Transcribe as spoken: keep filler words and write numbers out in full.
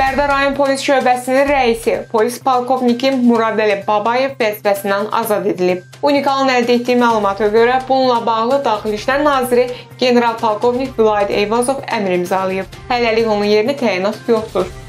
Bərdə rayon polis şöbəsinin rəisi polis polkovniki Muradəli Babayev vəzifəsindən azad edilib. Unikalın əldə etdiyi məlumata görə bununla bağlı Daxili İşlər Naziri general polkovnik Vilayət Eyvazov əmr imzalayıb. Hələlik onun yerinə təyinat yoxdur.